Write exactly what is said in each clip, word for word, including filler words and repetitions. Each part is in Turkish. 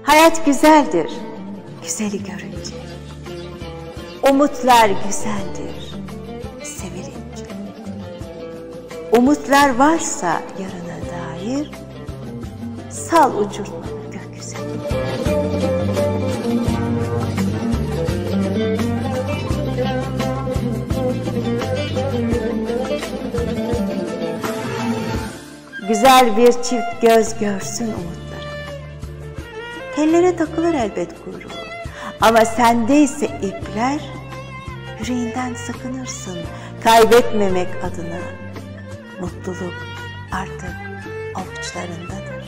Hayat güzeldir, güzeli görünce. Umutlar güzeldir, sevilince. Umutlar varsa yarına dair, sal uçurma gökyüzüne. Güzel bir çift göz görsün umutları. Tellere takılır elbet kuyruğu. Ama sendeyse ipler, yüreğinden sakınırsın kaybetmemek adına. Mutluluk artık avuçlarındadır.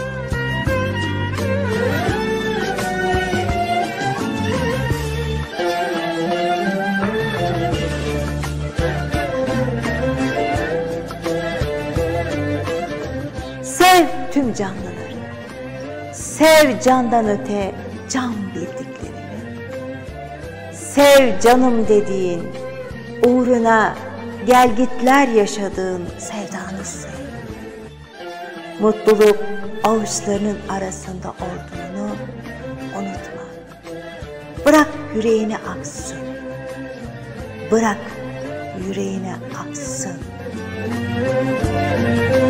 Sev tüm canlıları, sev candan öte can bildiklerini. Sev canım dediğin, uğruna gelgitler yaşadığın sevdanı sev. Mutluluk avuçlarının arasında olduğunu unutma. Bırak yüreğine aksın, bırak yüreğine aksın.